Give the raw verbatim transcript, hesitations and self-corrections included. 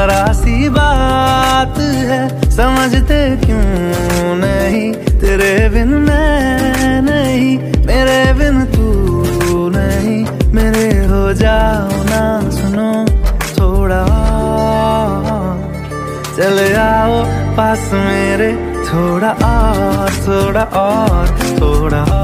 जरा सी बात है, समझते क्यों नहीं? तेरे बिन मैं नहीं, मेरे बिन तू नहीं, मेरे हो जाओ ना सुनो थोड़ा, चले आओ पास मेरे, थोड़ा और थोड़ा और थोड़ा और।